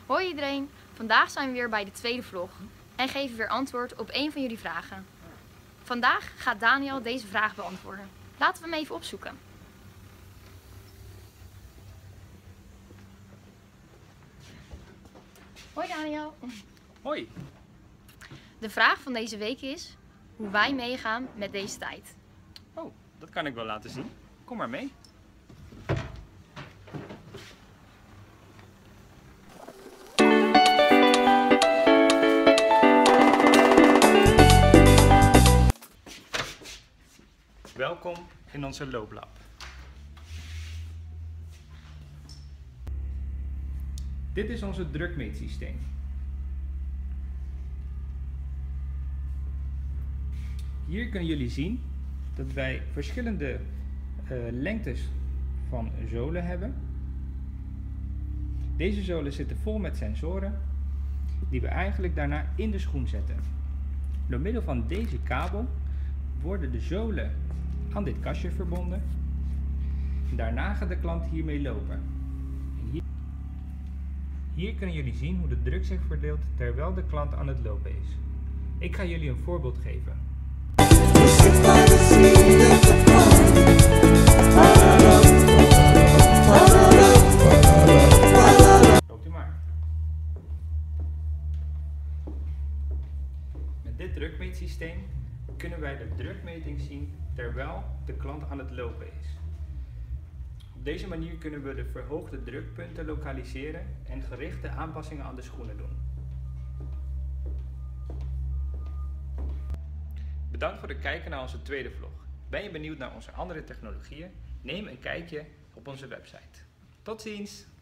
Hoi iedereen, vandaag zijn we weer bij de tweede vlog en geven weer antwoord op een van jullie vragen. Vandaag gaat Daniel deze vraag beantwoorden. Laten we hem even opzoeken. Hoi Daniel. Hoi. De vraag van deze week is hoe wij meegaan met deze tijd. Oh, dat kan ik wel laten zien. Kom maar mee. Welkom in onze looplab. Dit is onze drukmeetsysteem. Hier kunnen jullie zien dat wij verschillende lengtes van zolen hebben. Deze zolen zitten vol met sensoren die we eigenlijk daarna in de schoen zetten. Door middel van deze kabel worden de zolen aan dit kastje verbonden. Daarna gaat de klant hiermee lopen. En hier kunnen jullie zien hoe de druk zich verdeelt terwijl de klant aan het lopen is. Ik ga jullie een voorbeeld geven. Loopt u maar. Met dit drukmeetsysteem kunnen wij de drukmeting zien terwijl de klant aan het lopen is. Op deze manier kunnen we de verhoogde drukpunten lokaliseren en gerichte aanpassingen aan de schoenen doen. Bedankt voor het kijken naar onze tweede vlog. Ben je benieuwd naar onze andere technologieën? Neem een kijkje op onze website. Tot ziens!